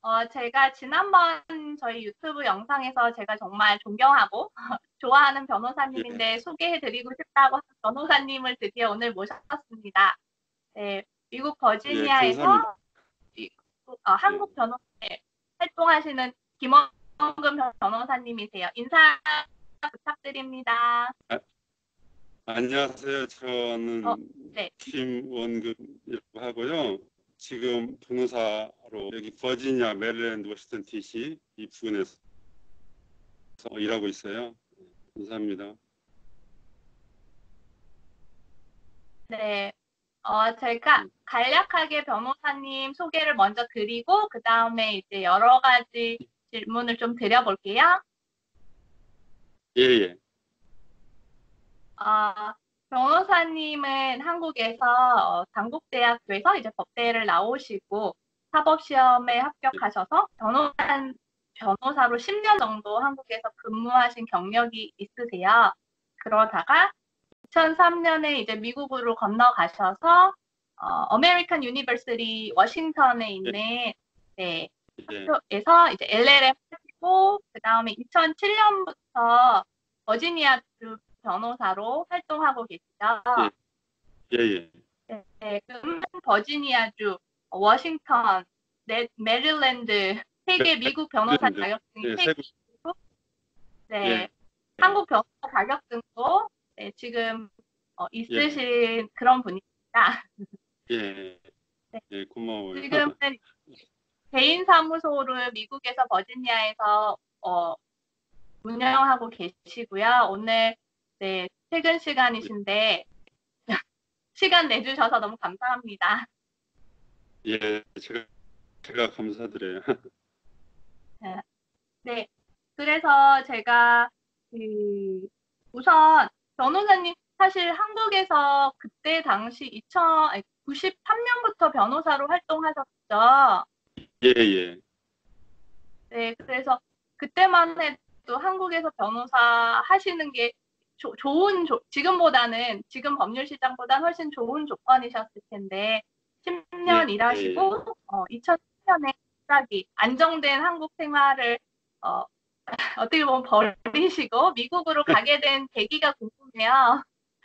제가 지난번 저희 유튜브 영상에서 제가 정말 존경하고 좋아하는 예, 변호사님인데 소개해드리고 싶다고 한 변호사님을 드디어 오늘 모셨습니다. 네, 미국 예, 감사합니다. 버지니아에서 예, 한국 변호사 활동하시는 김원금 변호사님이세요. 인사 부탁드립니다. 아, 안녕하세요. 어, 저는 네, 김원근이라고 하고요. 지금 변호사로 여기 버지니아, 메릴랜드, 워싱턴 DC 이 부근에서 일하고 있어요. 감사합니다. 네. 제가 예, 간략하게 변호사님 소개를 먼저 드리고, 그 다음에 이제 여러 가지 질문을 좀 드려볼게요. 예, 예. 어, 변호사님은 한국에서 당국대학교에서 이제 법대를 나오시고, 사법시험에 합격하셔서 변호사로 10년 정도 한국에서 근무하신 경력이 있으세요. 그러다가 2003년에 이제 미국으로 건너가셔서 어메리칸 유니버시티 워싱턴에 예, 있는 네, 예, 학교에서 이제 LLM 하시고 그 다음에 2007년부터 버지니아주 변호사로 활동하고 계시죠. 예, 예, 예. 네, 네, 버지니아주, 워싱턴, 메릴랜드 세 개 미국 변호사 메릴랜드, 자격증이 예, 세 개 세부, 있고, 네, 예, 한국 변호사 자격증도 네, 지금 예, 있으신 그런 분입니다. 예, 네, 예, 고마워요. 지금은 개인 사무소를 미국에서 버지니아에서 운영하고 계시고요. 오늘 네, 퇴근 시간이신데 시간 내주셔서 너무 감사합니다. 예, 제가 감사드려요. 네, 네. 그래서 제가 그 우선 변호사님 사실 한국에서 그때 당시 93년부터 변호사로 활동하셨죠. 예, 예. 네, 그래서 그때만 해도 한국에서 변호사 하시는 게 지금보다는, 지금 법률 시장보다는 훨씬 좋은 조건이셨을 텐데, 예, 10년 예, 일하시고, 2010년에 갑자기 안정된 한국 생활을, 어, 어떻게 보면 버리시고, 미국으로 가게 된 계기가 궁금해요.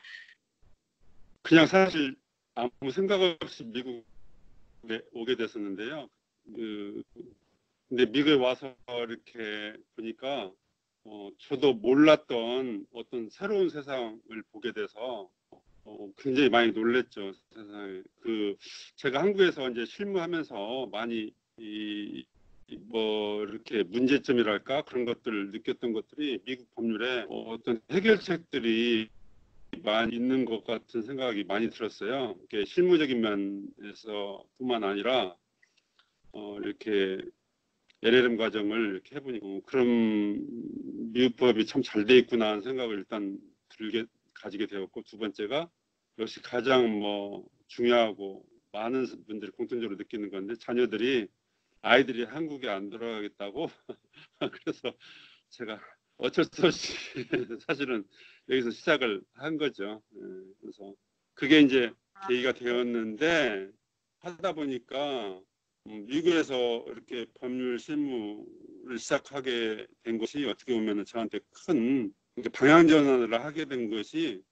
그냥 사실 아무 생각 없이 미국에 오게 됐었는데요. 그, 근데 미국에 와서 이렇게 보니까 저도 몰랐던 어떤 새로운 세상을 보게 돼서 굉장히 많이 놀랬죠. 세상에. 제가 한국에서 이제 실무하면서 많이 뭐 이렇게 문제점이랄까 그런 것들을 느꼈던 것들이 미국 법률에 어떤 해결책들이 많이 있는 것 같은 생각이 많이 들었어요. 이렇게 실무적인 면에서뿐만 아니라 이렇게 LLM 과정을 이렇게 해보니까 그런 미국법이 참 잘 돼 있구나 하는 생각을 일단 가지게 되었고, 두 번째가 역시 가장 뭐 중요하고 많은 분들이 공통적으로 느끼는 건데, 아이들이 한국에 안 돌아가겠다고 그래서 제가 어쩔 수 없이 사실은 여기서 시작을 한 거죠. 그래서 그게 이제 계기가 되었는데, 하다 보니까 미국에서 이렇게 법률 실무를 시작하게 된 것이 어떻게 보면 저한테 큰 방향 전환을 하게 된 것이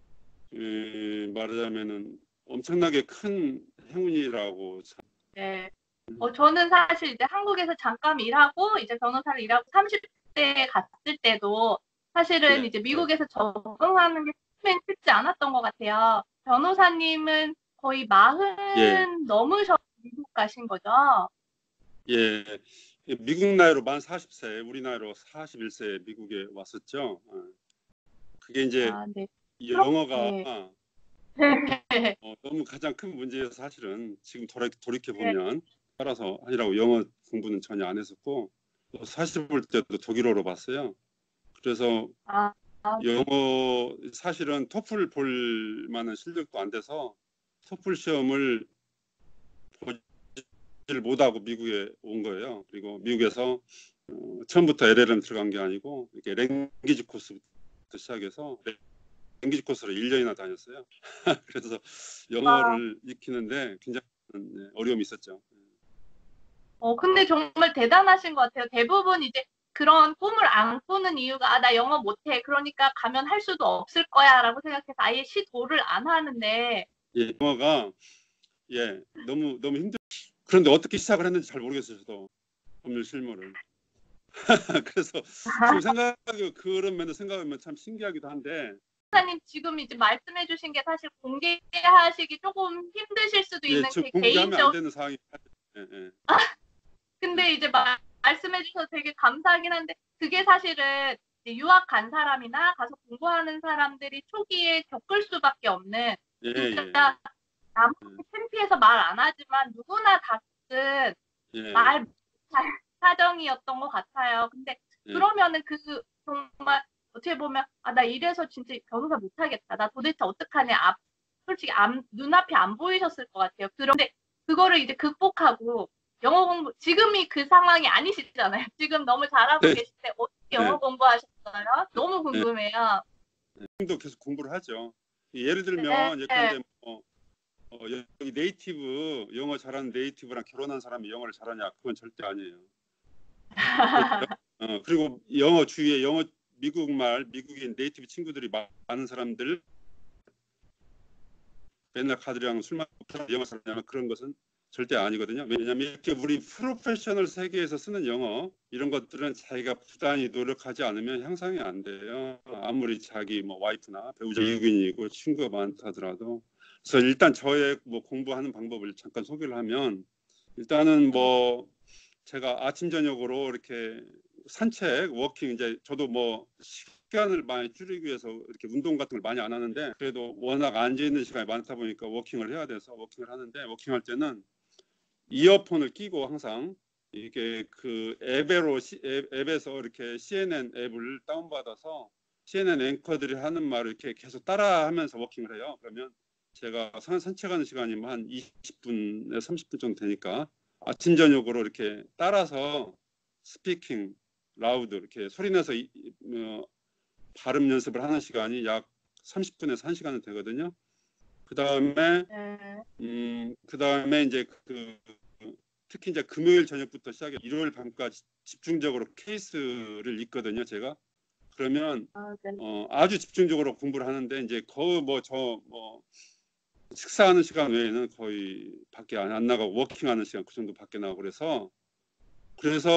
말하자면은 엄청나게 큰 행운이라고. 네. 저는 사실 이제 한국에서 잠깐 일하고 이제 변호사를 일하고 30대에 갔을 때도 사실은 예, 이제 미국에서 적응하는 게 처음엔 쉽지 않았던 것 같아요. 변호사님은 거의 예, 40 넘으셔서 미국 가신 거죠? 예. 미국 나이로 만 40세, 우리 나이로 41세에 미국에 왔었죠. 그게 이제 아, 네. 영어가 네. 네. 너무 가장 큰 문제여서 사실은 지금 돌이켜 네. 보면 따라서 아니라고 영어 공부는 전혀 안 했었고, 또 사실 볼 때도 독일어로 봤어요. 그래서 아, 영어 사실은 토플 볼 만한 실력도 안 돼서 토플 시험을 보지를 못하고 미국에 온 거예요. 그리고 미국에서 처음부터 LLM 들어간 게 아니고 이렇게 랭귀지 코스부터 시작해서 랭귀지 코스를 1년이나 다녔어요. 그래서 아, 영어를 익히는데 굉장히 어려움이 있었죠. 근데 정말 대단하신 것 같아요. 대부분 이제 그런 꿈을 안 꾸는 이유가, 아, 나 영어 못해. 그러니까 가면 할 수도 없을 거야. 라고 생각해서 아예 시도를 안 하는데. 예, 영어가 예, 너무 힘들. 그런데 어떻게 시작을 했는지 잘 모르겠어요, 저도 법률 실무를. 그래서 지금 생각하기 그런 면도 생각하면 참 신기하기도 한데, 목사님 지금 이제 말씀해 주신 게 사실 공개하시기 조금 힘드실 수도 예, 있는 저 제 공개하면 안 개인적, 되는 상황이. 예, 예. 근데 이제 말씀해 주셔서 되게 감사하긴 한데, 그게 사실은 이제 유학 간 사람이나 가서 공부하는 사람들이 초기에 겪을 수밖에 없는, 예, 진짜 예, 남한테 창피해서 말 안 하지만 누구나 다 겪은 예, 말 사정이었던 것 같아요. 근데 예, 그러면은 그 정말 어떻게 보면, 아, 나 이래서 진짜 변호사 못하겠다. 나 도대체 어떡하냐. 솔직히 눈앞이 안 보이셨을 것 같아요. 그런데 그거를 이제 극복하고 영어 공부, 지금이 그 상황이 아니시잖아요. 지금 너무 잘하고 네, 계신데 어떻게 네, 영어 공부하셨어요? 너무 네. 궁금해요. 지금도 계속 공부를 하죠. 예를 네. 들면 예컨대 여기 네이티브 영어 잘하는 네이티브랑 결혼한 사람이 영어를 잘하냐? 그건 절대 아니에요. 그렇죠? 그리고 영어 주위에 미국인 네이티브 친구들이 많은 사람들 맨날 가들이랑 술 마시고 영어 잘하냐면 그런 것은 절대 아니거든요. 왜냐하면 이렇게 우리 프로페셔널 세계에서 쓰는 영어 이런 것들은 자기가 부단히 노력하지 않으면 향상이 안 돼요. 아무리 자기 뭐 와이프나 배우자 미국인이고 친구가 많다 하더라도. 그래서 일단 저의 뭐 공부하는 방법을 잠깐 소개를 하면 일단은 뭐 제가 아침 저녁으로 이렇게 산책, 워킹 이제 저도 뭐 시간을 많이 줄이기 위해서 이렇게 운동 같은 걸 많이 안 하는데 그래도 워낙 앉아 있는 시간이 많다 보니까 워킹을 해야 돼서 워킹을 하는데 워킹할 때는 이어폰을 끼고 항상 이게 그 앱에서 이렇게 CNN 앱을 다운받아서 CNN 앵커들이 하는 말을 이렇게 계속 따라하면서 워킹을 해요. 그러면 제가 산책하는 시간이 한 20분에서 30분 정도 되니까 아침 저녁으로 이렇게 따라서 스피킹 라우드 이렇게 소리내서 발음 연습을 하는 시간이 약 30분에서 1시간은 되거든요. 그다음에 네. 그다음에 이제 특히 이제 금요일 저녁부터 시작해 일요일 밤까지 집중적으로 케이스를 읽거든요, 제가. 그러면 아, 네. 아주 집중적으로 공부를 하는데 이제 거의 뭐 식사하는 시간 외에는 거의 밖에 안 나가고 워킹하는 시간 그 정도 밖에 나가고 그래서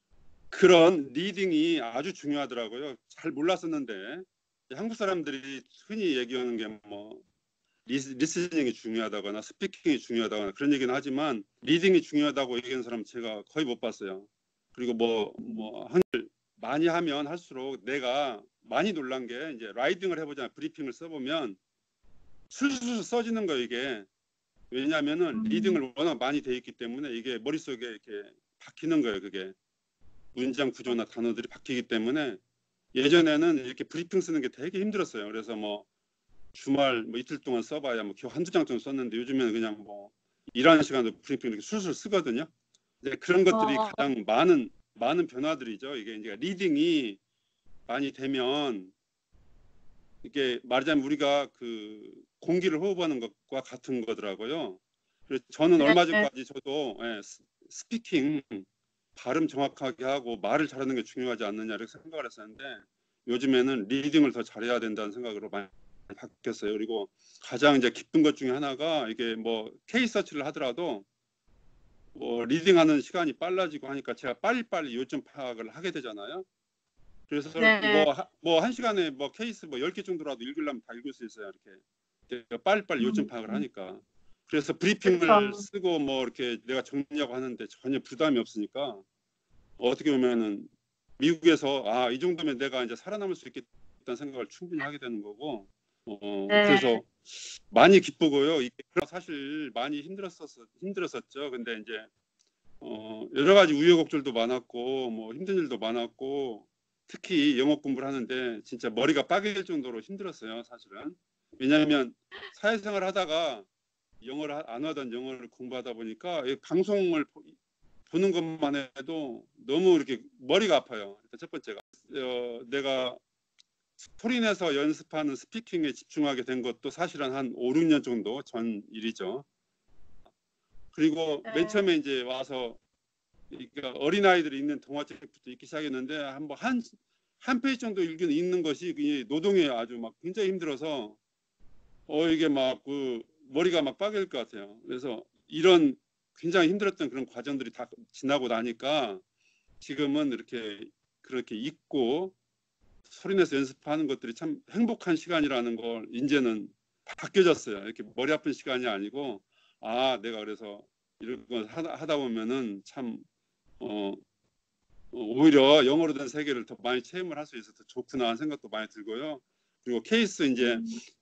그런 리딩이 아주 중요하더라고요. 잘 몰랐었는데 한국 사람들이 흔히 얘기하는 게 뭐 리스닝이 중요하다거나 스피킹이 중요하다거나 그런 얘기는 하지만 리딩이 중요하다고 얘기하는 사람 제가 거의 못 봤어요. 그리고 많이 하면 할수록 내가 많이 놀란 게 이제 라이딩을 해보잖아요. 브리핑을 써보면 술술 써지는 거예요, 이게. 왜냐하면은 리딩을 워낙 많이 돼 있기 때문에 이게 머릿속에 이렇게 박히는 거예요, 그게. 문장 구조나 단어들이 박히기 때문에 예전에는 이렇게 브리핑 쓰는 게 되게 힘들었어요. 그래서 뭐 주말 뭐 이틀 동안 써봐야 뭐 겨우 한두 장 정도 썼는데 요즘에는 그냥 뭐 일하는 시간도 브리핑 이렇게 술술 쓰거든요. 이제 그런 것들이 어, 가장 많은 변화들이죠. 이게 이제 리딩이 많이 되면 이게 말하자면 우리가 그 공기를 호흡하는 것과 같은 거더라고요. 그래서 저는 네. 얼마 전까지 저도 스피킹 발음 정확하게 하고 말을 잘하는 게 중요하지 않느냐 이렇게 생각을 했었는데 요즘에는 리딩을 더 잘해야 된다는 생각으로 많이 바뀌었어요. 그리고 가장 이제 기쁜 것 중에 하나가 이게 뭐 케이스 서치를 하더라도 뭐 리딩하는 시간이 빨라지고 하니까 제가 빨리빨리 요점 파악을 하게 되잖아요. 그래서 네. 뭐 한 시간에 뭐 케이스 뭐 10개 정도라도 읽으려면 다 읽을 수 있어요. 이렇게 빨리빨리 요점 파악을 하니까. 그래서 브리핑을 그렇죠. 쓰고 뭐 이렇게 내가 정리하고 하는데 전혀 부담이 없으니까 어떻게 보면은 미국에서 이 정도면 내가 이제 살아남을 수 있겠다는 생각을 충분히 하게 되는 거고 네. 그래서 많이 기쁘고요. 이게 사실 많이 힘들었었죠. 근데 이제 여러 가지 우여곡절도 많았고 뭐 힘든 일도 많았고 특히 영어 공부를 하는데 진짜 머리가 빠질 정도로 힘들었어요. 사실은. 왜냐하면 사회생활 하다가 영어를 안 하던 영어를 공부하다 보니까 이 방송을 보는 것만 해도 너무 이렇게 머리가 아파요. 일단 첫 번째가 내가 소리내서 연습하는 스피킹에 집중하게 된 것도 사실은 한 5, 6년 정도 전 일이죠. 그리고 맨 네. 처음에 이제 와서 그러니까 어린아이들이 읽는 동화책부터 읽기 시작했는데 한 페이지 정도 읽는 것이 노동에 아주 막 굉장히 힘들어서 이게 막 그 머리가 막 빠질 것 같아요. 그래서 이런 굉장히 힘들었던 그런 과정들이 다 지나고 나니까 지금은 그렇게 읽고 소리내서 연습하는 것들이 참 행복한 시간이라는 걸 이제는 바뀌어졌어요. 이렇게 머리 아픈 시간이 아니고 내가 그래서 이런 걸 하다 보면은 참 오히려 영어로 된 세계를 더 많이 체험을 할 수 있어서 더 좋구나 하는 생각도 많이 들고요. 그리고 케이스 이제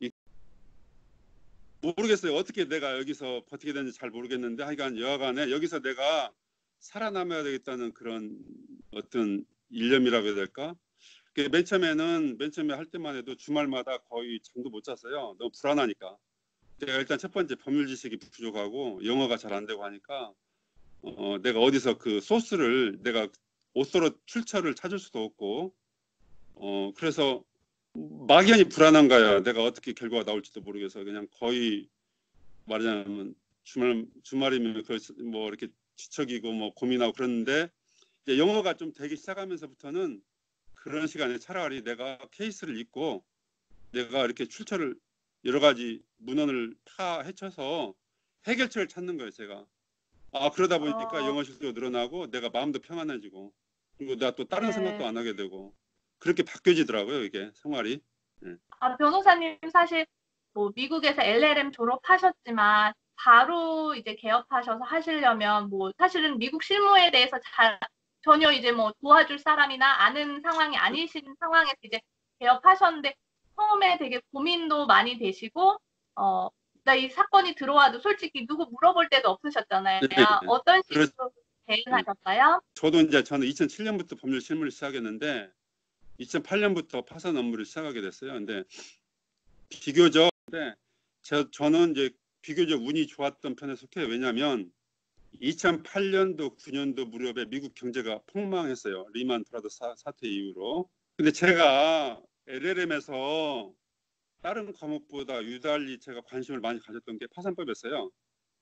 모르겠어요. 어떻게 내가 여기서 버티게 되는지 잘 모르겠는데 하여간 여하간에 여기서 내가 살아남아야 되겠다는 그런 어떤 일념이라고 해야 될까? 맨 처음에 할 때만 해도 주말마다 거의 잠도 못 잤어요. 너무 불안하니까. 내가 일단 첫 번째 법률 지식이 부족하고 영어가 잘 안 되고 하니까 내가 어디서 그 소스를 내가 오소로 출처를 찾을 수도 없고 그래서 막연히 불안한 거야. 내가 어떻게 결과가 나올지도 모르겠어. 그냥 거의 말하자면 주말이면 뭐 이렇게 뒤척이고 뭐 고민하고 그러는데 이제 영어가 좀 되기 시작하면서부터는 그런 시간에 차라리 내가 케이스를 읽고 내가 이렇게 출처를 여러 가지 문헌을 헤쳐서 해결책을 찾는 거예요. 제가 그러다 보니까 영어 실력도 늘어나고 내가 마음도 평안해지고 그리고 내가 또 다른 생각도 안 하게 되고 그렇게 바뀌어지더라고요. 이게 생활이. 변호사님 사실 뭐 미국에서 LLM 졸업하셨지만 바로 이제 개업하셔서 하시려면 뭐 사실은 미국 실무에 대해서 전혀 이제 뭐 도와줄 사람이나 아는 상황이 아니신 상황에서 이제 개업하셨는데 처음에 되게 고민도 많이 되시고 나 이 사건이 들어와도 솔직히 누구 물어볼 데도 없으셨잖아요. 네. 어떤 식으로 대응하셨어요? 저는 2007년부터 법률 실무를 시작했는데 2008년부터 파산 업무를 시작하게 됐어요. 근데 비교적 저는 이제 비교적 운이 좋았던 편에 속해요. 왜냐하면 2008년도 9년도 무렵에 미국 경제가 폭망했어요. 리만 브라더스 사태 이후로. 근데 제가 LLM에서 다른 과목보다 유달리 제가 관심을 많이 가졌던 게 파산법이었어요.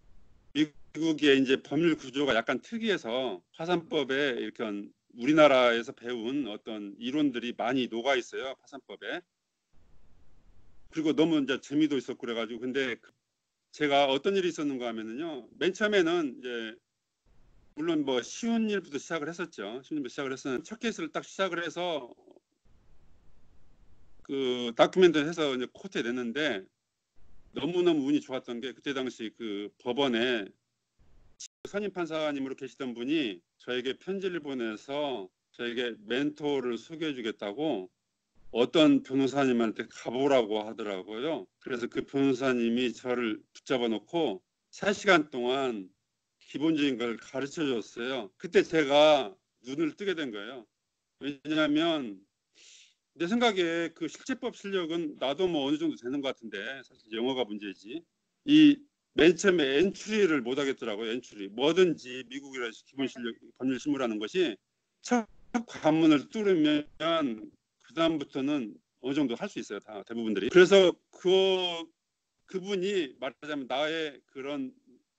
미국의 이제 법률 구조가 약간 특이해서 파산법에 이렇게 우리나라에서 배운 어떤 이론들이 많이 녹아 있어요. 파산법에. 그리고 너무 이제 재미도 있었고 그래가지고 근데 제가 어떤 일이 있었는가 하면은요. 맨 처음에는 이제 물론 뭐 쉬운 일부터 시작을 했었죠. 쉬운 일부터 시작을 했었는데 첫 케이스를 딱 시작을 해서 그 다큐멘터리 해서 이제 코트에 냈는데 너무너무 운이 좋았던 게 그때 당시 그 법원에 선임 판사님으로 계시던 분이 저에게 편지를 보내서 저에게 멘토를 소개해 주겠다고 어떤 변호사님한테 가보라고 하더라고요. 그래서 그 변호사님이 저를 붙잡아 놓고 3시간 동안 기본적인 걸 가르쳐 줬어요. 그때 제가 눈을 뜨게 된 거예요. 왜냐하면 내 생각에 그 실제법 실력은 나도 뭐 어느 정도 되는 것 같은데 사실 영어가 문제지. 이 맨 처음에 엔트리를 못 하겠더라고요. 엔트리. 뭐든지 미국이라서 기본 실력 법률 실무라는 것이 첫 관문을 뚫으면 그다음부터는 어느 정도 할 수 있어요. 다 대부분들이. 그래서 그분이 말하자면 나의 그런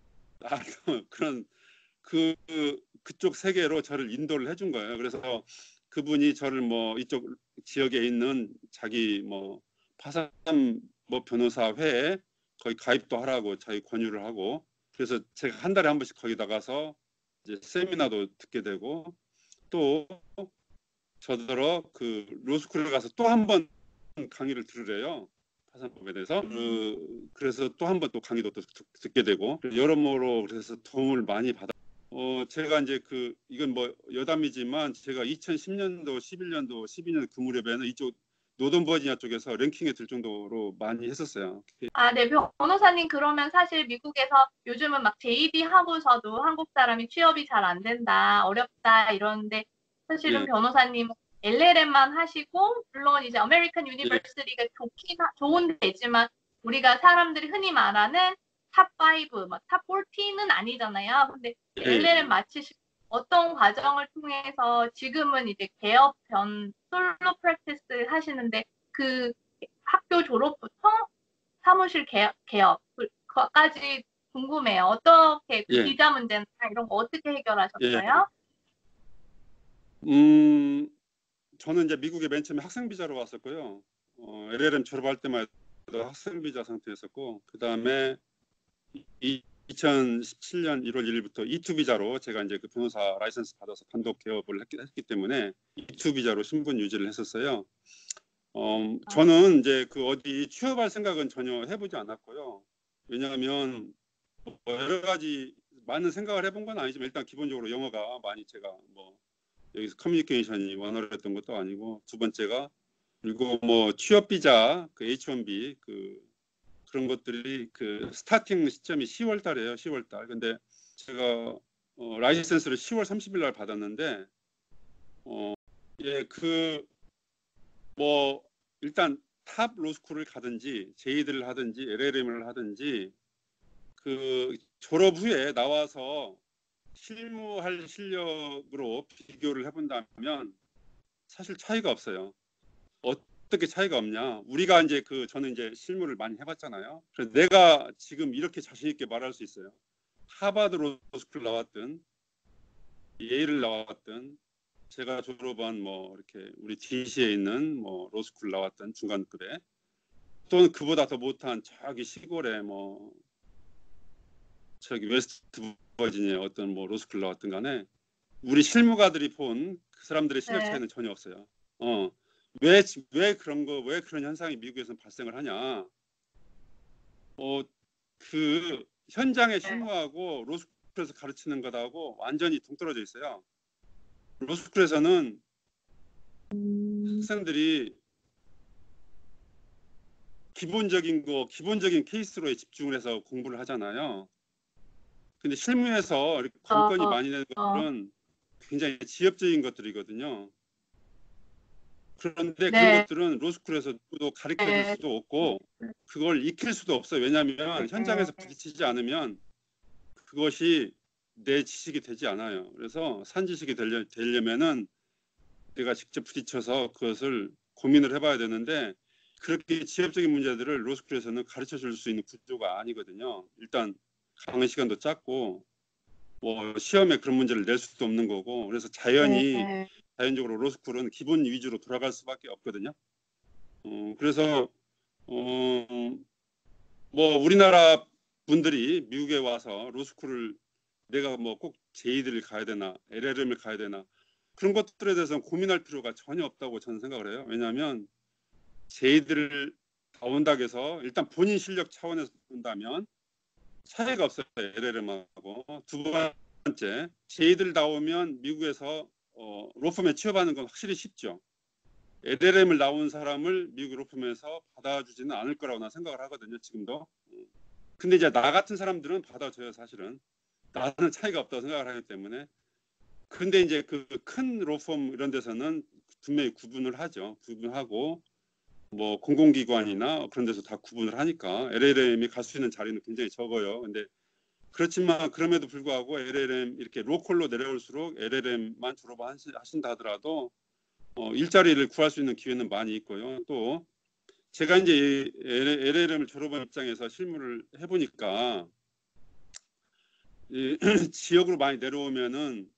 그쪽 세계로 저를 인도를 해준 거예요. 그래서 그분이 저를 뭐 이쪽 지역에 있는 자기 뭐 파산 뭐 변호사 회에 거의 가입도 하라고 자기 권유를 하고 그래서 제가 한 달에 한 번씩 거기 나가서 이제 세미나도 듣게 되고 또 저더러 그 로스쿨에 가서 또 한 번 강의를 들으래요. 파산법에 대해서 그래서 또 한 번 또 강의도 또 듣게 되고 여러모로 그래서 도움을 많이 받아. 제가 이제 이건 뭐 여담이지만 제가 2010년도, 11년도, 12년 그 무렵에는 이쪽 노던 버지니아 쪽에서 랭킹에 들 정도로 많이 했었어요. 네, 변호사님 그러면 사실 미국에서 요즘은 막 JD 하고서도 한국 사람이 취업이 잘 안 된다, 어렵다 이러는데 사실은 변호사님은 LLM만 하시고 물론 이제 아메리칸 유니버시티가 좋은 데지만 우리가 사람들이 흔히 말하는 탑5, 탑 14는 아니잖아요. 근데 LLM 마치시고 어떤 과정을 통해서 지금은 이제 솔로 프랙티스 하시는데 그 학교 졸업부터 사무실 개업까지 궁금해요. 어떻게 비자 문제나 이런 거 어떻게 해결하셨어요? 저는 이제 미국에 맨 처음에 학생 비자로 왔었고요. LLM 졸업할 때만 해도 학생 비자 상태였었고, 그 다음에 2017년 1월 1일부터 E2 비자로 제가 이제 그 변호사 라이선스 받아서 단독 개업을 했기 때문에 E2 비자로 신분 유지를 했었어요. 저는 이제 그 어디 취업할 생각은 전혀 해보지 않았고요. 왜냐하면 뭐 여러 가지 많은 생각을 해본 건 아니지만 일단 기본적으로 영어가 많이 제가 뭐 여기서 커뮤니케이션이 원활했던 것도 아니고, 두 번째가 그리고 뭐 취업 비자 그 H1B 그런 것들이 그 스타팅 시점이 10월 달이에요. 10월 달. 근데 제가 라이센스를 10월 30일 날 받았는데 예, 뭐 일단 탑 로스쿨을 가든지 제이드를 하든지 LLM을 하든지 그 졸업 후에 나와서 실무할 실력으로 비교를 해본다면 사실 차이가 없어요. 어떻게 차이가 없냐? 우리가 이제 저는 이제 실무를 많이 해봤잖아요. 그래서 내가 지금 이렇게 자신 있게 말할 수 있어요. 하버드 로스쿨 나왔든 예일을 나왔든 제가 졸업한 뭐 이렇게 우리 DC에 있는 뭐 로스쿨 나왔던 중간급에 또는 그보다 더 못한 저기 시골에 뭐 저기 웨스트 버지니아 어떤 뭐 로스쿨 나왔든 간에 우리 실무가들이 본 그 사람들의 실력 네. 차이는 전혀 없어요. 왜 그런 현상이 미국에서는 발생을 하냐? 그 현장의 네. 실무하고 로스쿨에서 가르치는 것하고 완전히 동떨어져 있어요. 로스쿨에서는 학생들이 기본적인 케이스로에 집중을 해서 공부를 하잖아요. 근데 실무에서 이렇게 어, 관건이 많이 되는 어, 것들은 굉장히 지엽적인 것들이거든요. 그런데 그런 네. 것들은 로스쿨에서 누구도 가르쳐 줄 네. 수도 없고 그걸 익힐 수도 없어요. 왜냐하면 현장에서 네. 부딪히지 않으면 그것이 내 지식이 되지 않아요. 그래서 산지식이 되려면은 내가 직접 부딪혀서 그것을 고민을 해봐야 되는데 그렇게 지엽적인 문제들을 로스쿨에서는 가르쳐 줄 수 있는 구조가 아니거든요. 일단 강의 시간도 짧고 뭐 시험에 그런 문제를 낼 수도 없는 거고, 그래서 네. 자연적으로 로스쿨은 기본 위주로 돌아갈 수밖에 없거든요. 그래서 뭐 우리나라 분들이 미국에 와서 로스쿨을 내가 뭐 꼭 제이드를 가야 되나 LLM을 가야 되나 그런 것들에 대해서는 고민할 필요가 전혀 없다고 저는 생각을 해요. 왜냐하면 제이드를 나온다고 해서 일단 본인 실력 차원에서 본다면 차이가 없어요. LLM하고. 두 번째, 제이드를 나오면 미국에서 로펌에 취업하는 건 확실히 쉽죠. LLM을 나온 사람을 미국 로펌에서 받아주지는 않을 거라고 난 생각을 하거든요. 지금도. 근데 이제 나 같은 사람들은 받아줘요. 사실은. 나는 차이가 없다고 생각을 하기 때문에. 근데 이제 그 큰 로펌 이런 데서는 분명히 구분을 하죠. 구분하고 뭐 공공기관이나 그런 데서 다 구분을 하니까 LLM이 갈 수 있는 자리는 굉장히 적어요. 근데 그렇지만 그럼에도 불구하고 LLM 이렇게 로컬로 내려올수록 LLM만 졸업하신다 하더라도 일자리를 구할 수 있는 기회는 많이 있고요. 또 제가 이제 LLM을 졸업한 입장에서 실무를 해보니까 지역으로 많이 내려오면은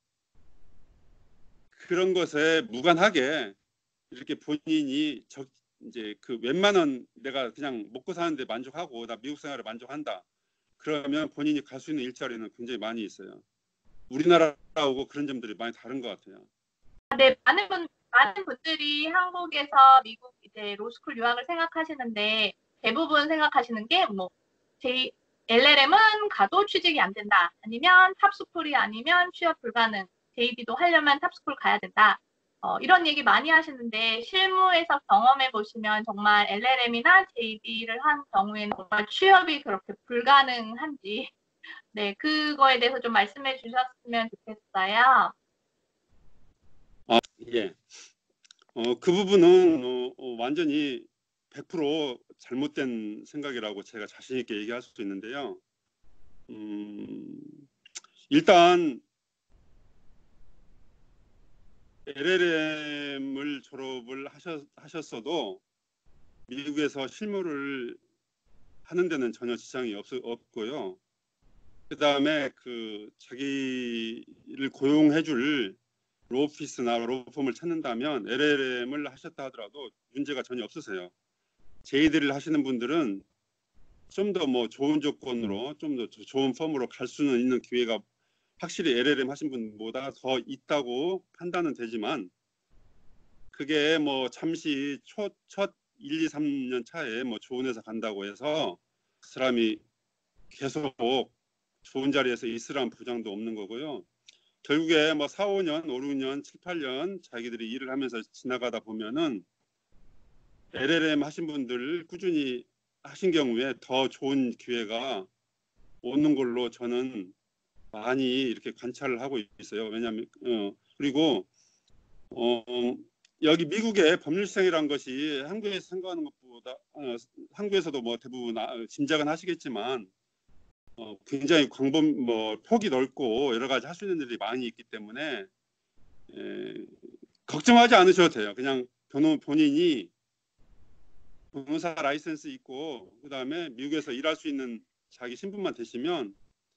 그런 것에 무관하게 이렇게 본인이 이제 그 웬만한 내가 그냥 먹고 사는데 만족하고 나 미국 생활에 만족한다. 그러면 본인이 갈 수 있는 일자리는 굉장히 많이 있어요. 우리나라하고 그런 점들이 많이 다른 것 같아요. 네, 많은 분들이 한국에서 미국 이제 로스쿨 유학을 생각하시는데 대부분 생각하시는 게 뭐 LLM은 가도 취직이 안 된다. 아니면 탑스쿨이 아니면 취업 불가능. JD도 하려면 탑스쿨 가야 된다. 이런 얘기 많이 하시는데 실무에서 경험해 보시면 정말 LLM이나 JD를 한 경우에는 정말 취업이 그렇게 불가능한지 네, 그거에 대해서 좀 말씀해 주셨으면 좋겠어요. 예. 그 부분은 완전히 100% 잘못된 생각이라고 제가 자신 있게 얘기할 수도 있는데요. 일단 LLM을 졸업을 하셨어도 미국에서 실무를 하는 데는 전혀 지장이 없고요. 그 다음에 그 자기를 고용해줄 로피스나 로펌을 찾는다면 LLM을 하셨다 하더라도 문제가 전혀 없으세요. JD를 하시는 분들은 좀 더 뭐 좋은 조건으로 좀 더 좋은 펌으로 갈 수는 있는 기회가 확실히 LLM 하신 분보다 더 있다고 판단은 되지만, 그게 뭐 잠시 첫 1, 2, 3년 차에 뭐 좋은 회사 간다고 해서 그 사람이 계속 좋은 자리에서 있으라는 보장도 없는 거고요. 결국에 뭐 4, 5년, 5, 6년, 7, 8년 자기들이 일을 하면서 지나가다 보면은 LLM 하신 분들 꾸준히 하신 경우에 더 좋은 기회가 오는 걸로 저는 많이 이렇게 관찰을 하고 있어요. 왜냐하면 그리고 어, 여기 미국의 법률시장이라는 것이 한국에서 생각하는 것보다 한국에서도 뭐 대부분 짐작은 하시겠지만 굉장히 폭이 넓고 여러 가지 할 수 있는 일이 많이 있기 때문에 걱정하지 않으셔도 돼요. 그냥 본인이 변호사 라이센스 있고 그다음에 미국에서 일할 수 있는 자기 신분만 되시면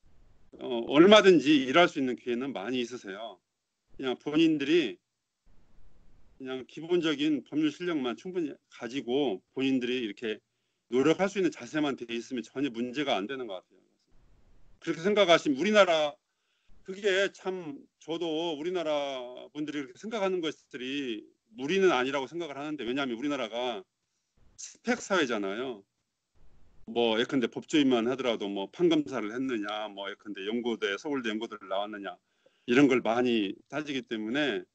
얼마든지 일할 수 있는 기회는 많이 있으세요. 그냥 본인들이 그냥 기본적인 법률 실력만 충분히 가지고 본인들이 이렇게 노력할 수 있는 자세만 돼 있으면 전혀 문제가 안 되는 것 같아요. 그렇게 생각하시면 우리나라, 그게 참 저도 우리나라 분들이 그렇게 생각하는 것들이 무리는 아니라고 생각을 하는데, 왜냐하면 우리나라가 스펙 사회잖아요. 뭐 예컨대 법조인만 하더라도 뭐 판검사를 했느냐, 뭐 예컨대 연고대 서울대 연고대를 나왔느냐, 이런 걸 많이 따지기 때문에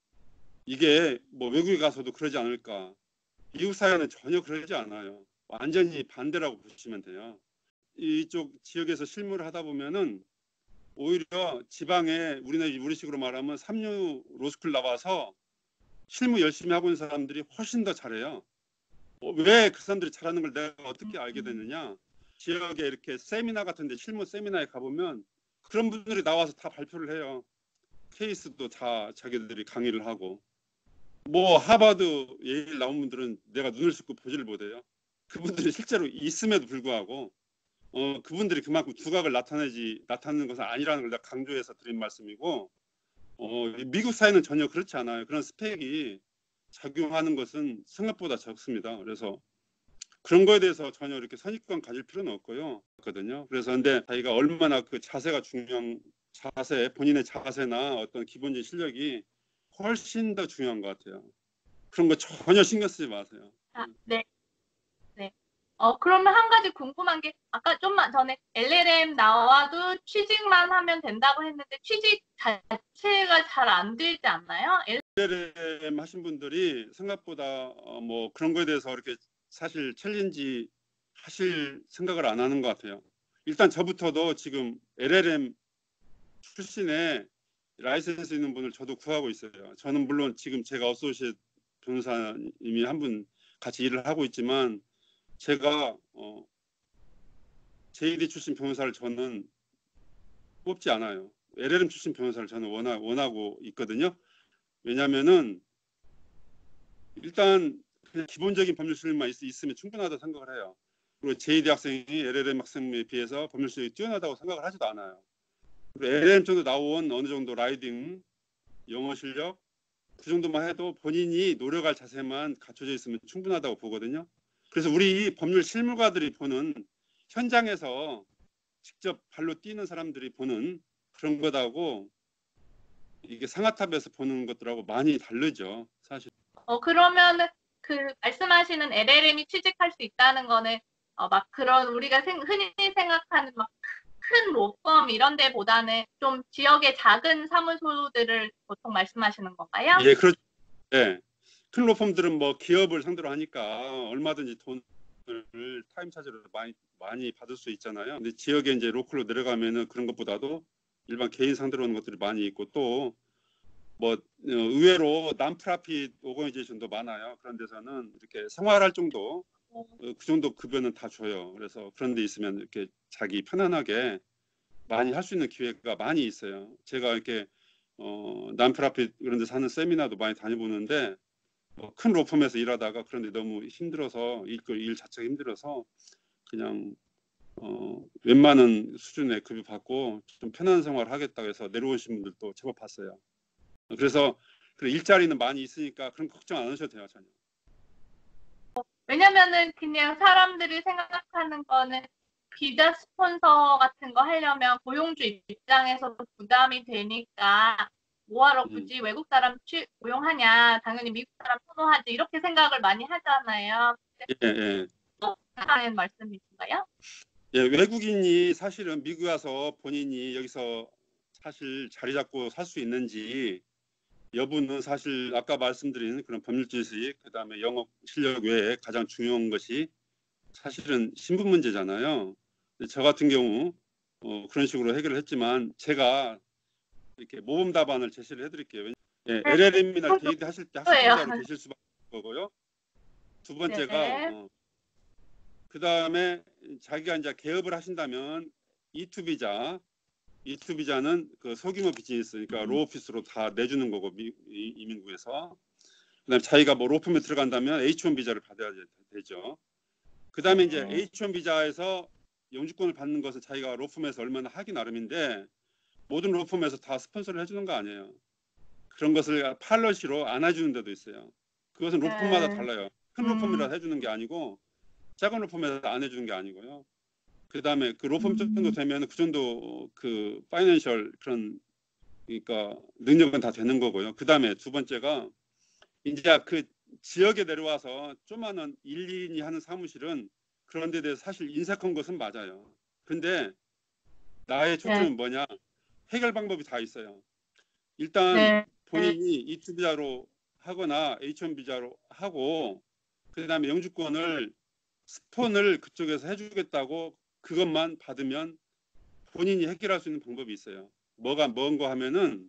이게 뭐 외국에 가서도 그러지 않을까. 미국 사회는 전혀 그러지 않아요. 완전히 반대라고 보시면 돼요. 이쪽 지역에서 실무를 하다 보면은 오히려 지방에 우리식으로 말하면 삼류 로스쿨 나와서 실무 열심히 하고 있는 사람들이 훨씬 더 잘해요. 왜 그 사람들이 잘하는 걸 내가 어떻게 알게 됐느냐? 지역에 이렇게 세미나 같은데, 실무 세미나에 가보면 그런 분들이 나와서 다 발표를 해요. 케이스도 다 자기들이 강의를 하고, 뭐 하버드 예일 나온 분들은 내가 눈을 씻고 보지를 못해요. 그분들이 실제로 있음에도 불구하고 그분들이 그만큼 두각을 나타내는 것은 아니라는 걸 내가 강조해서 드린 말씀이고, 미국 사회는 전혀 그렇지 않아요. 그런 스펙이 작용하는 것은 생각보다 적습니다. 그래서 그런 거에 대해서 전혀 이렇게 선입견 가질 필요는 없고요. 거든요. 그래서 근데 자기가 얼마나 그 자세가 중요한, 본인의 자세나 어떤 기본적인 실력이 훨씬 더 중요한 것 같아요. 그런 거 전혀 신경 쓰지 마세요. 네. 네. 그러면 한 가지 궁금한 게, 아까 좀만 전에 LLM 나와도 취직만 하면 된다고 했는데, 취직 자체가 잘 안 되지 않나요? LLM 하신 분들이 생각보다 뭐 그런 거에 대해서 이렇게 사실 챌린지 하실 생각을 안 하는 것 같아요. 일단 저부터도 지금 LLM 출신의 라이센스 있는 분을 저도 구하고 있어요. 저는 물론 지금 제가 어소시에이트 변호사님이 한 분 같이 일을 하고 있지만, 제가 JD 출신 변호사를 저는 뽑지 않아요. LLM 출신 변호사를 저는 원하고 있거든요. 왜냐하면은 일단 그냥 기본적인 법률 실력만 있으면 충분하다고 생각을 해요. 그리고 JD 학생이 LLM 학생에 비해서 법률 실력이 뛰어나다고 생각을 하지도 않아요. 그리고 LLM 정도 나온 어느 정도 라이딩, 영어 실력 그 정도만 해도 본인이 노력할 자세만 갖춰져 있으면 충분하다고 보거든요. 그래서 우리 법률 실무가들이 보는, 현장에서 직접 발로 뛰는 사람들이 보는 그런 것하고 이게 상하탑에서 보는 것들하고 많이 다르죠, 사실. 그러면은 그 말씀하시는 LLM이 취직할 수 있다는 거는 막 그런 우리가 흔히 생각하는 막 큰 로펌 이런 데보다는 좀 지역의 작은 사무소들을 보통 말씀하시는 건가요? 예, 그렇죠. 예. 큰 로펌들은 뭐 기업을 상대로 하니까 얼마든지 돈을 타임 차지로 많이 받을 수 있잖아요. 근데 지역에 이제 로컬로 내려가면은 그런 것보다도 일반 개인 상대로 하는 것들이 많이 있고, 또 뭐 의외로 난프라핏 오거니제이션도 많아요. 그런 데서는 이렇게 생활할 정도 그 정도 급여는 다 줘요. 그래서 그런 데 있으면 이렇게 자기 편안하게 많이 할 수 있는 기회가 많이 있어요. 제가 이렇게 난프라핏 그런 데서 하는 세미나도 많이 다녀보는데, 큰 로펌에서 일하다가 그런데 너무 힘들어서 일 자체가 힘들어서 그냥 웬만한 수준의 급여 받고 좀 편한 생활 하겠다고 해서 내려오신 분들도 제법 봤어요. 그래서 그 일자리는 많이 있으니까 그런 거 걱정 안 하셔도 돼요, 전혀. 왜냐면은 그냥 사람들이 생각하는 거는 기자 스폰서 같은 거 하려면 고용주 입장에서도 부담이 되니까 뭐하러 굳이 외국 사람 고용하냐, 당연히 미국 사람 선호하지, 이렇게 생각을 많이 하잖아요. 예, 예. 하는 말씀이신가요? 예, 외국인이 사실은 미국 와서 본인이 여기서 사실 자리 잡고 살 수 있는지 여부는 사실 아까 말씀드린 그런 법률 지식, 그다음에 영업 실력 외에 가장 중요한 것이 사실은 신분 문제잖아요. 저 같은 경우 그런 식으로 해결을 했지만 제가 이렇게 모범 답안을 제시를 해드릴게요. 예, LLM이나 DED 하실 때 학습자로 계실 수밖에 없는 거고요. 두 번째가 네. 그다음에 자기가 이제 개업을 하신다면 E2 비자는 그 소규모 비즈니스, 그러니까 로우오피스로 다 내주는 거고 이민국에서. 그다음에 자기가 뭐 로펌에 들어간다면 H1 비자를 받아야 되죠. 그다음에 이제 H1 비자에서 영주권을 받는 것은 자기가 로펌에서 얼마나 하기 나름인데 모든 로펌에서 다 스폰서를 해주는 거 아니에요. 그런 것을 팔러시로 안 해주는 데도 있어요. 그것은 로펌마다 달라요. 큰 로펌이라 해주는 게 아니고 작은 로펌에서 안 해주는 게 아니고요. 그다음에 그 로펌 정도 되면 그 정도 그 파이낸셜 그런 그러니까 능력은 다 되는 거고요. 그다음에 두 번째가 이제 그 지역에 내려와서 조그마한 1, 2인이 하는 사무실은 그런 데 대해서 사실 인색한 것은 맞아요. 근데 나의 초점은 뭐냐? 해결 방법이 다 있어요. 일단 본인이 E2 비자로 하거나 H1 비자로 하고 그다음에 영주권을 스폰을 그쪽에서 해주겠다고 그것만 받으면 본인이 해결할 수 있는 방법이 있어요. 뭔가 하면은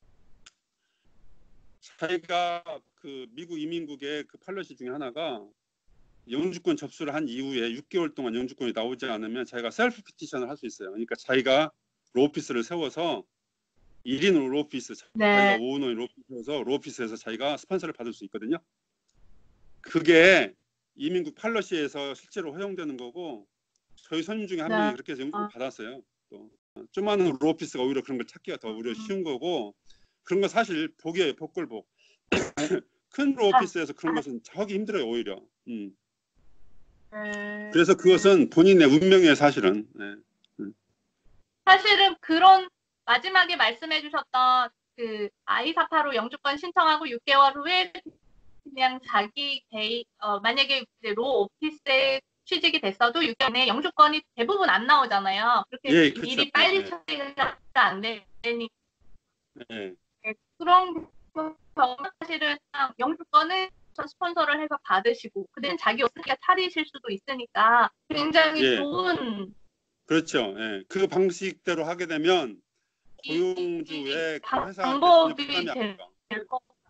자기가 그 미국 이민국의 그 팔러시 중에 하나가 영주권 접수를 한 이후에 6개월 동안 영주권이 나오지 않으면 자기가 셀프 피티션을 할 수 있어요. 그러니까 자기가 로피스를 세워서 1인 로피스, 자기가 5인원 로피스에서 로피스에서 자기가 스폰서를 받을 수 있거든요. 그게 이민국 팔러시에서 실제로 허용되는 거고 저희 손님 중에 한 명이 그렇게 해서 영주권 받았어요. 또 조그마한 로피스가 오히려 그런 걸 찾기가 더 오히려 쉬운 거고 그런 거 사실 복이에요. 복골복. 큰 로피스에서 그런 것은 하기 힘들어요. 오히려. 그래서 그것은 본인의 운명이에요. 사실은. 네. 사실은 그런 마지막에 말씀해 주셨던 그 I485 영주권 신청하고 6개월 후에 그냥 자기 만약에 이제 로 오피스에 취직이 됐어도 6개월 내에 영주권이 대부분 안 나오잖아요. 그렇게 예, 그렇죠. 일이 빨리 처리가 안 되니까. 네. 그런 경우는 사실은 영주권을 스폰서를 해서 받으시고 그때는 자기 옷을 차리실 수도 있으니까 굉장히 좋은 그렇죠. 예. 그 방식대로 하게 되면 고용주의 그 회사한테 방법이 부담이 안 될 돼요. 것 같아요.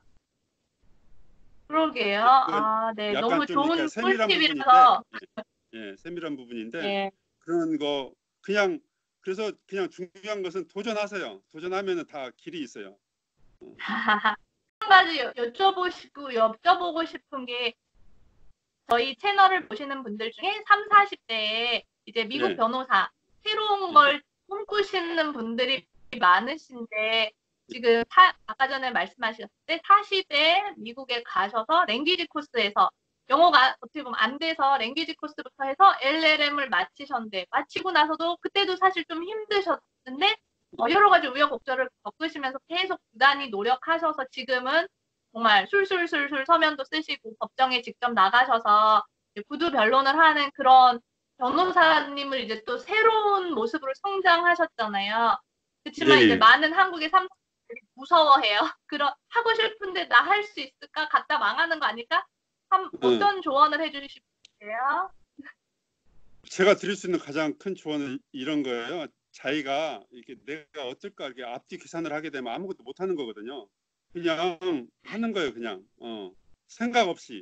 그러게요. 네. 약간 너무 좀 좋은 세밀한 꿀팁이라서. 세밀한 부분인데 네. 그런 거 그냥 그래서 그냥 중요한 것은 도전하세요. 도전하면은 다 길이 있어요. 한 가지 여쭤보고 싶은 게 저희 채널을 보시는 분들 중에 3, 40대에 이제 미국 변호사 새로운 걸 꿈꾸시는 분들이 많으신데 지금 아까 전에 말씀하셨을 때 40대 미국에 가셔서 랭귀지 코스에서 영어가 어떻게 보면 안 돼서 랭귀지 코스부터 해서 LLM을 마치셨는데 마치고 나서도 그때도 사실 좀 힘드셨는데 여러 가지 우여곡절을 겪으시면서 계속 부단히 노력하셔서 지금은 정말 술술술술 서면도 쓰시고 법정에 직접 나가셔서 구두 변론을 하는 그런 변호사님을 이제 또 새로운 모습으로 성장하셨잖아요. 그렇지만 이제 많은 한국의 사람들이 무서워해요. 하고 싶은데 나 할 수 있을까? 갖다 망하는 거 아닐까? 어떤 조언을 해주시게요? 제가 드릴 수 있는 가장 큰 조언은 이런 거예요. 자기가 이렇게 내가 어쩔까 이렇게 앞뒤 계산을 하게 되면 아무것도 못 하는 거거든요. 그냥 하는 거예요. 그냥 생각 없이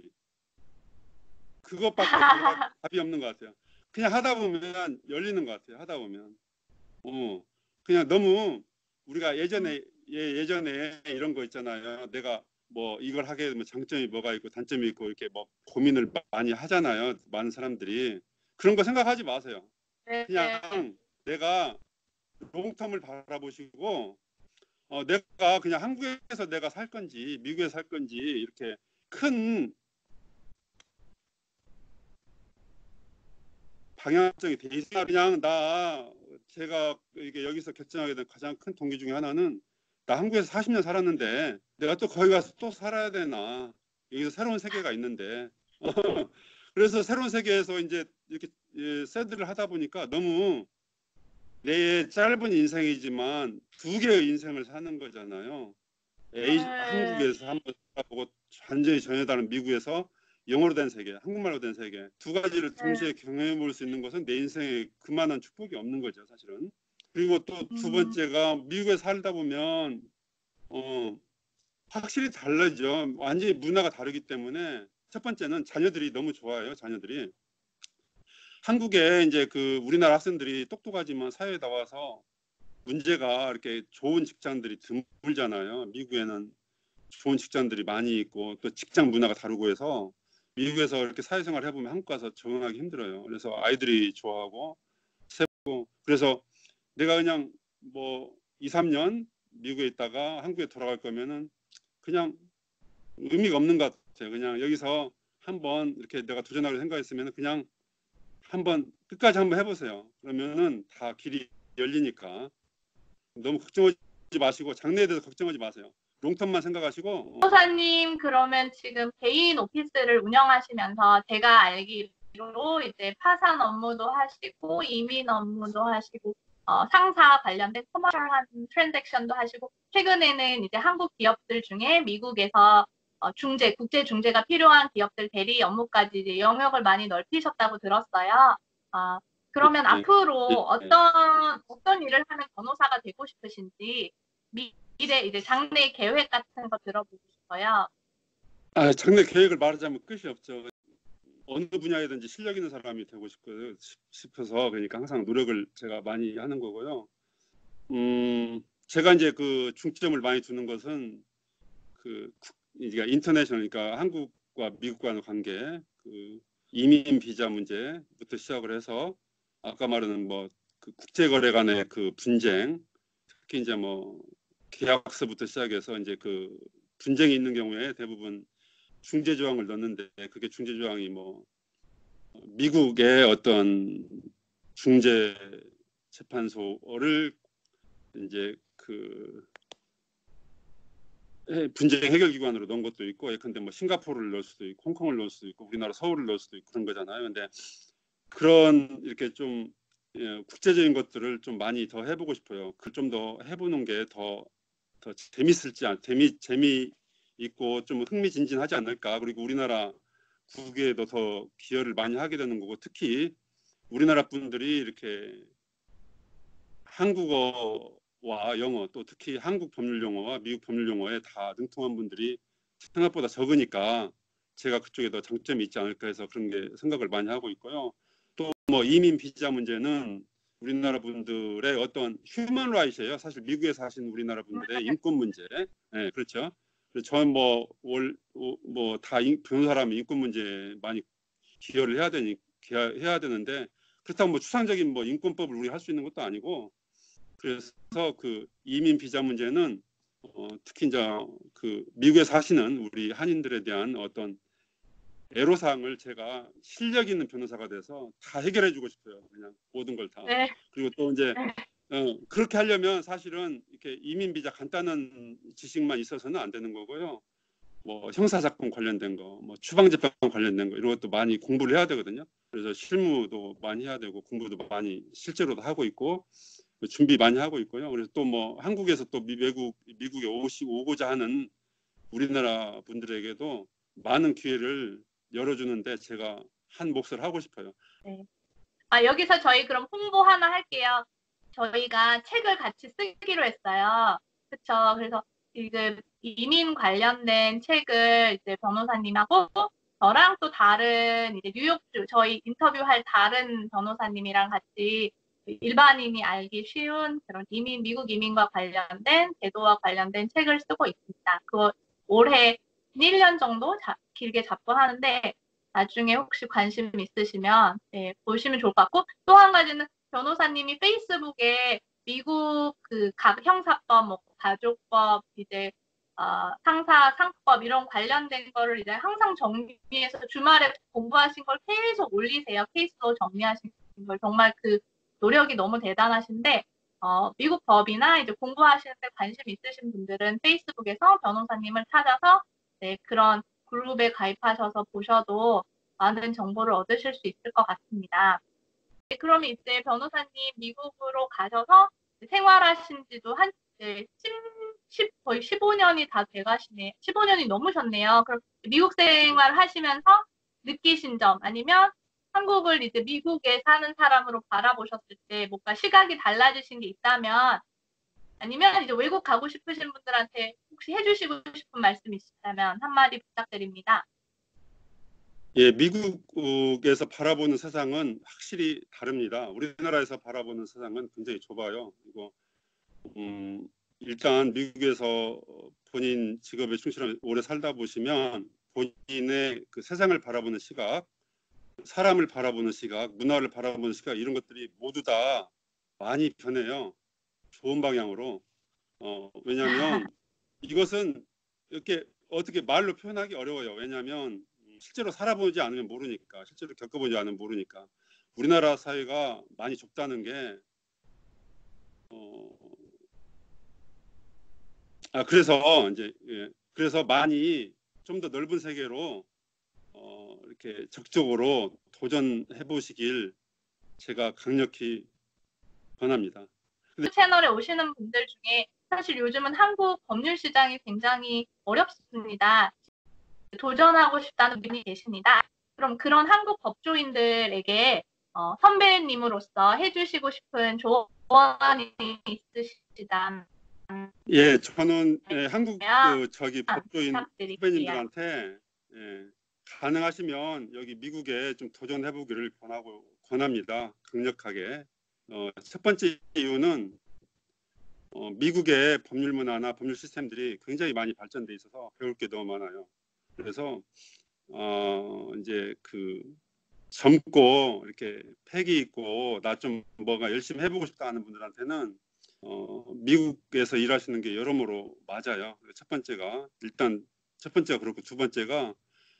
그것밖에 답이 없는 것 같아요. 그냥 하다 보면 열리는 것 같아요. 하다 보면 그냥 너무 우리가 예전에 이런 거 있잖아요. 내가 뭐 이걸 하게 되면 장점이 뭐가 있고 단점이 있고 이렇게 뭐 고민을 많이 하잖아요. 많은 사람들이 그런 거 생각하지 마세요. 그냥 내가 롱텀을 바라보시고 내가 그냥 한국에서 내가 살 건지 미국에 살 건지 이렇게 큰 방향성이 돼 있어. 그냥 제가 이게 여기서 결정하게 된 가장 큰 동기 중에 하나는 나 한국에서 40년 살았는데 내가 또 거기 가서 또 살아야 되나. 여기서 새로운 세계가 있는데. 그래서 새로운 세계에서 이제 이렇게 새들을 하다 보니까 너무 내 짧은 인생이지만 두 개의 인생을 사는 거잖아요. 한국에서 한번 살아보고 완전히 전혀 다른 미국에서 영어로 된 세계, 한국말로 된 세계 두 가지를 동시에 경험해 볼 수 있는 것은 내 인생에 그만한 축복이 없는 거죠, 사실은. 그리고 또 두 번째가 미국에 살다 보면 확실히 달라져. 완전히 문화가 다르기 때문에 첫 번째는 자녀들이 너무 좋아요, 자녀들이. 한국에 이제 그 우리나라 학생들이 똑똑하지만 사회에 나와서 문제가 이렇게 좋은 직장들이 드물잖아요. 미국에는 좋은 직장들이 많이 있고 또 직장 문화가 다르고 해서 미국에서 이렇게 사회생활 해보면 한국 가서 적응하기 힘들어요. 그래서 아이들이 좋아하고 그래서 내가 그냥 뭐 2, 3년 미국에 있다가 한국에 돌아갈 거면은 그냥 의미가 없는 것 같아요. 그냥 여기서 한번 이렇게 내가 도전하려 생각했으면 그냥 한번 끝까지 한번 해보세요. 그러면은 다 길이 열리니까 너무 걱정하지 마시고 장래에 대해서 걱정하지 마세요. 롱텀만 생각하시고. 변호사님 그러면 지금 개인 오피스를 운영하시면서 제가 알기로 이제 파산 업무도 하시고 이민 업무도 하시고 상사 관련된 커머셜한 트랜잭션도 하시고 최근에는 이제 한국 기업들 중에 미국에서 국제 중재가 필요한 기업들 대리 업무까지 이제 영역을 많이 넓히셨다고 들었어요. 그러면 앞으로 어떤 일을 하는 변호사가 되고 싶으신지 미래 이제 장래 계획 같은 거 들어보고 싶어요. 장래 계획을 말하자면 끝이 없죠. 어느 분야에든지 실력 있는 사람이 되고 싶어서 그러니까 항상 노력을 제가 많이 하는 거고요. 제가 이제 그 중점을 많이 두는 것은 그러니까 인터내셔널, 그러니까 한국과 미국 간의 관계, 그 이민 비자 문제부터 시작을 해서 아까 말하는 뭐 그 국제거래 간의 그 분쟁, 특히 이제 뭐 계약서부터 시작해서 이제 그 분쟁이 있는 경우에 대부분 중재 조항을 넣는데 그게 중재 조항이 뭐 미국의 어떤 중재 재판소를 이제 그 분쟁 해결 기관으로 넣은 것도 있고, 예컨대 뭐 싱가포르를 넣을 수도 있고, 홍콩을 넣을 수도 있고, 우리나라 서울을 넣을 수도 있고 그런 거잖아요. 근데 그런 이렇게 좀 국제적인 것들을 좀 많이 더 해보고 싶어요. 그 좀 더 해보는 게 더 재밌을지, 재미 있고 좀 흥미진진하지 않을까. 그리고 우리나라 국외에도 더 기여를 많이 하게 되는 거고, 특히 우리나라 분들이 이렇게 한국어와 영어, 또 특히 한국 법률 용어와 미국 법률 용어에 다 능통한 분들이 생각보다 적으니까 제가 그쪽에 더 장점이 있지 않을까 해서 그런 게 생각을 많이 하고 있고요. 또 뭐 이민 비자 문제는 우리나라 분들의 어떤 휴먼 라이트예요. 사실 미국에 사신 우리나라 분들의 인권 문제. 네, 그렇죠. 그래서 저는 뭐다 변호사라면 인권 문제 많이 기여를 해야 되는데, 그렇다고 뭐 추상적인 뭐 인권법을 우리 할 수 있는 것도 아니고, 그래서 그 이민 비자 문제는 특히 이제 그 미국에 사시는 우리 한인들에 대한 어떤 애로사항을 제가 실력 있는 변호사가 돼서 다 해결해주고 싶어요. 그냥 모든 걸 다. 네. 그리고 또 이제 그렇게 하려면 사실은 이렇게 이민 비자 간단한 지식만 있어서는 안 되는 거고요. 뭐 형사사건 관련된 거, 뭐 추방재판 관련된 거 이런 것도 많이 공부를 해야 되거든요. 그래서 실무도 많이 해야 되고 공부도 많이 실제로도 하고 있고 준비 많이 하고 있고요. 그래서 또 뭐 한국에서 또 미국에 오고자 하는 우리나라 분들에게도 많은 기회를 열어주는데 제가 한 몫을 하고 싶어요. 네. 여기서 저희 그럼 홍보 하나 할게요. 저희가 책을 같이 쓰기로 했어요. 그렇죠. 그래서 지금 이민 관련된 책을 이제 변호사님하고 저랑 또 다른 이제 뉴욕주 저희 인터뷰할 다른 변호사님이랑 같이 일반인이 알기 쉬운 그런 미국 이민과 관련된 제도와 관련된 책을 쓰고 있습니다. 그거 올해 1년 정도 길게 잡고 하는데 나중에 혹시 관심 있으시면 보시면 좋을 것 같고, 또 한 가지는 변호사님이 페이스북에 미국 그 각 형사법, 뭐 가족법, 이제 상사, 상법 이런 관련된 거를 이제 항상 정리해서 주말에 공부하신 걸 계속 올리세요. 케이스도 정리하신 걸 정말 그 노력이 너무 대단하신데 미국 법이나 이제 공부하시는데 관심 있으신 분들은 페이스북에서 변호사님을 찾아서 네, 그런 그룹에 가입하셔서 보셔도 많은 정보를 얻으실 수 있을 것 같습니다. 네, 그럼 이제 변호사님 미국으로 가셔서 생활하신 지도 거의 15년이 다 돼가시네요. 15년이 넘으셨네요. 그럼 미국 생활 하시면서 느끼신 점 아니면 한국을 이제 미국에 사는 사람으로 바라보셨을 때 뭔가 시각이 달라지신 게 있다면 아니면 이제 외국 가고 싶으신 분들한테 혹시 해주시고 싶은 말씀 있으시다면 한마디 부탁드립니다. 예, 미국에서 바라보는 세상은 확실히 다릅니다. 우리나라에서 바라보는 세상은 굉장히 좁아요. 그리고 일단 미국에서 본인 직업에 충실하게 오래 살다 보시면 본인의 그 세상을 바라보는 시각, 사람을 바라보는 시각, 문화를 바라보는 시각 이런 것들이 모두 다 많이 변해요. 좋은 방향으로. 왜냐하면 이것은 이렇게 어떻게 말로 표현하기 어려워요. 왜냐하면 실제로 살아보지 않으면 모르니까, 실제로 겪어보지 않으면 모르니까. 우리나라 사회가 많이 좁다는 게 그래서 이제 그래서 많이 좀 더 넓은 세계로 이렇게 적극적으로 도전해 보시길 제가 강력히 권합니다. 채널에 오시는 분들 중에 사실 요즘은 한국 법률 시장이 굉장히 어렵습니다. 도전하고 싶다는 분이 계십니다. 그럼 그런 한국 법조인들에게 선배님으로서 해주시고 싶은 조언이 있으시다면 예, 저는 한국 법조인 부탁드릴게요. 후배님들한테 가능하시면 여기 미국에 좀 도전해 보기를 권합니다. 강력하게. 첫 번째 이유는 미국의 법률 문화나 법률 시스템들이 굉장히 많이 발전돼 있어서 배울 게 너무 많아요. 그래서 이제 그 젊고 이렇게 패기 있고 나 좀 뭐가 열심히 해보고 싶다 하는 분들한테는 미국에서 일하시는 게 여러모로 맞아요. 첫 번째가 일단 첫 번째가 그렇고 두 번째가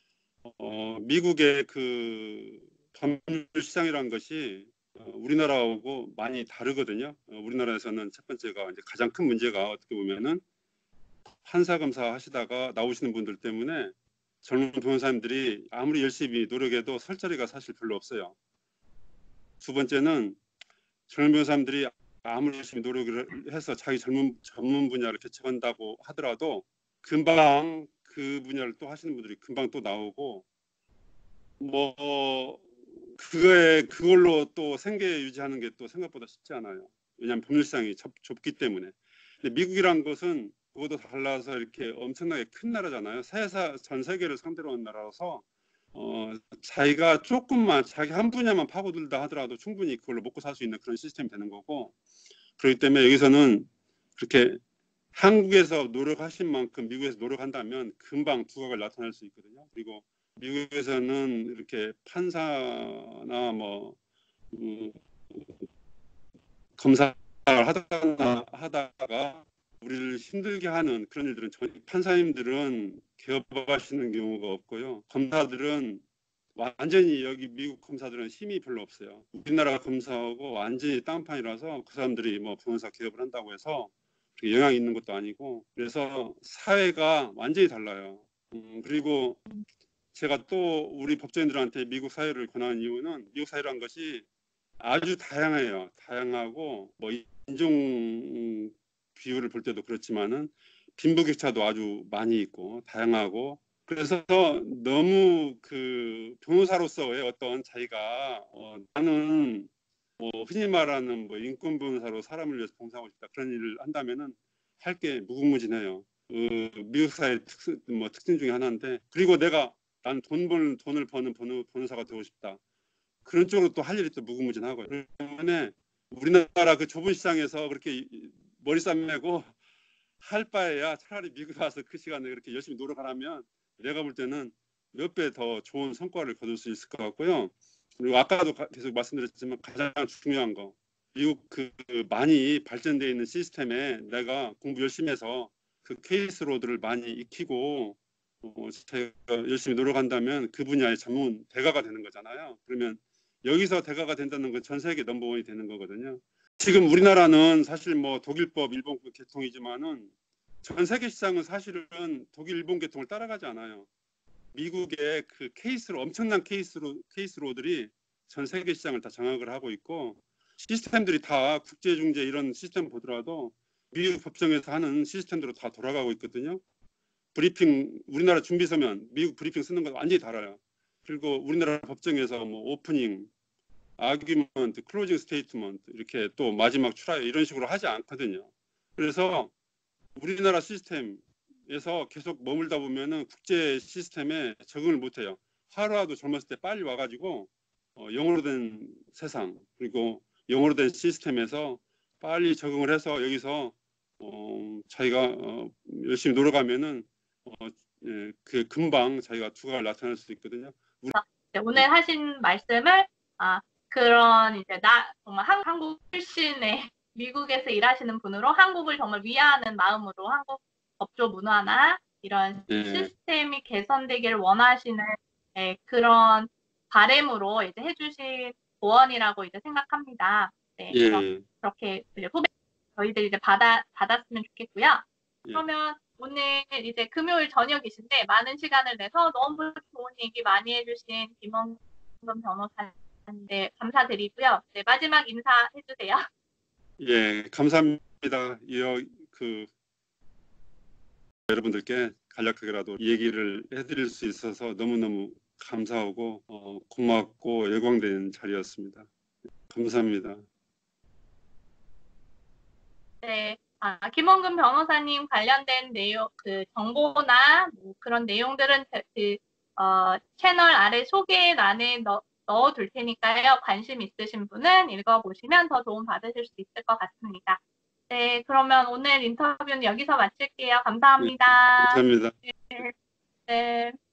미국의 그 법률 시장이라는 것이 우리나라하고 많이 다르거든요. 우리나라에서는 첫 번째가 이제 가장 큰 문제가 어떻게 보면은 판사 검사 하시다가 나오시는 분들 때문에 젊은 변호사님들이 아무리 열심히 노력해도 설 자리가 사실 별로 없어요. 두 번째는 젊은 변호사님들이 아무리 열심히 노력을 해서 자기 전문 분야를 개척한다고 하더라도 금방 그 분야를 또 하시는 분들이 금방 또 나오고 뭐 그걸로 또 생계 유지하는 게 또 생각보다 쉽지 않아요. 왜냐하면 법률 시장이 좁기 때문에. 근데 미국이란 것은 그것도 달라서 이렇게 엄청나게 큰 나라잖아요. 전 세계를 상대로 한 나라라서 자기가 조금만 자기 한 분야만 파고들다 하더라도 충분히 그걸로 먹고 살 수 있는 그런 시스템이 되는 거고 그렇기 때문에 여기서는 그렇게 한국에서 노력하신 만큼 미국에서 노력한다면 금방 두각을 나타낼 수 있거든요. 그리고 미국에서는 이렇게 판사나 뭐 검사를 하다가 우리를 힘들게 하는 그런 일들은 판사님들은 개업하시는 경우가 없고요. 검사들은 완전히 여기 미국 검사들은 힘이 별로 없어요. 우리나라 검사하고 완전히 딴판이라서 그 사람들이 뭐 변호사 개업을 한다고 해서 영향이 있는 것도 아니고 그래서 사회가 완전히 달라요. 그리고 제가 또 우리 법조인들한테 미국 사회를 권하는 이유는 미국 사회라는 것이 아주 다양해요. 다양하고 뭐 인종 비율을 볼 때도 그렇지만은 빈부격차도 아주 많이 있고 다양하고 그래서 너무 그 변호사로서의 어떤 자기가 나는 뭐 흔히 말하는 뭐 인권 변호사로 사람을 위해서 봉사하고 싶다 그런 일을 한다면은 할 게 무궁무진해요. 미국 사회 특징 중에 하나인데 그리고 난 돈을 버는 변호사가 되고 싶다. 그런 쪽으로 또 할 일이 또 무궁무진하고요. 그러면 우리나라 그 좁은 시장에서 그렇게 머리 싸매고 할 바에야 차라리 미국 와서 그 시간에 그렇게 열심히 노력하면 내가 볼 때는 몇 배 더 좋은 성과를 거둘 수 있을 것 같고요. 그리고 아까도 계속 말씀드렸지만 가장 중요한 거 미국 그 많이 발전되어 있는 시스템에 내가 공부 열심히 해서 그 케이스 로드를 많이 익히고 제가 열심히 노력한다면 그 분야의 전문 대가가 되는 거잖아요. 그러면 여기서 대가가 된다는 건 전 세계 넘버원이 되는 거거든요. 지금 우리나라는 사실 뭐 독일법, 일본법 계통이지만은 전 세계 시장은 사실은 독일, 일본 계통을 따라가지 않아요. 미국의 그 케이스로 엄청난 케이스로들이 전 세계 시장을 다 장악을 하고 있고 시스템들이 다 국제중재 이런 시스템 보더라도 미국 법정에서 하는 시스템대로 다 돌아가고 있거든요. 브리핑 우리나라 준비 서면 미국 브리핑 쓰는 거 완전히 달라요. 그리고 우리나라 법정에서 뭐 오프닝, 아규먼트, 클로징 스테이트먼트 이렇게 또 마지막 출하에 이런 식으로 하지 않거든요. 그래서 우리나라 시스템에서 계속 머물다 보면은 국제 시스템에 적응을 못해요. 하루라도 젊었을 때 빨리 와가지고 영어로 된 세상 그리고 영어로 된 시스템에서 빨리 적응을 해서 여기서 자기가 열심히 노력하면은 예, 그 금방 자기가 두각을 나타낼 수 있거든요. 오늘 하신 말씀을 그런 이제 정말 한국 출신의 미국에서 일하시는 분으로 한국을 정말 위하는 마음으로 한국 법조 문화나 이런 시스템이 개선되기를 원하시는 그런 바람으로 이제 해주신 조언이라고 이제 생각합니다. 네, 그렇게 이제 후배 저희들 이제 받았으면 좋겠고요. 그러면 오늘 이제 금요일 저녁이신데 많은 시간을 내서 너무 좋은 얘기 많이 해주신 김원근 변호사님께 감사드리고요. 네, 마지막 인사해 주세요. 예, 감사합니다. 여러분들께 간략하게라도 얘기를 해드릴 수 있어서 너무너무 감사하고 고맙고 영광된 자리였습니다. 감사합니다. 네, 김원근 변호사님 관련된 내용, 그 정보나 뭐 그런 내용들은 채널 아래 소개란에 넣어둘 테니까요. 관심 있으신 분은 읽어보시면 더 도움 받으실 수 있을 것 같습니다. 네, 그러면 오늘 인터뷰는 여기서 마칠게요. 감사합니다. 네, 감사합니다. 네.